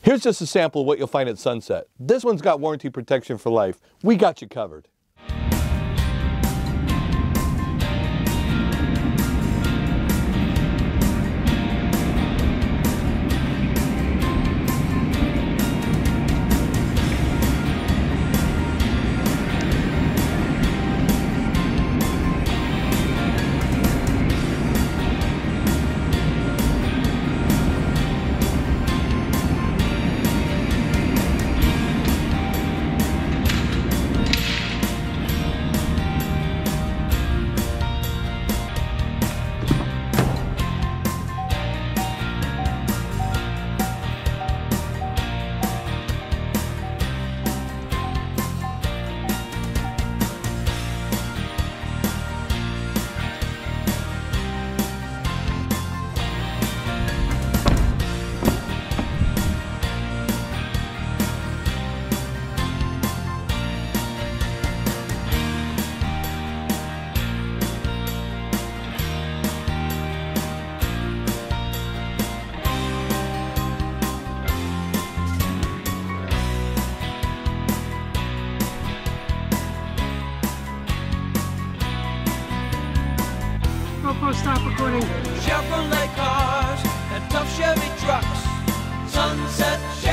Here's just a sample of what you'll find at Sunset. This one's got warranty protection for life. We got you covered. Stop recording. Chevrolet cars and tough Chevy trucks. Sunset Chevy.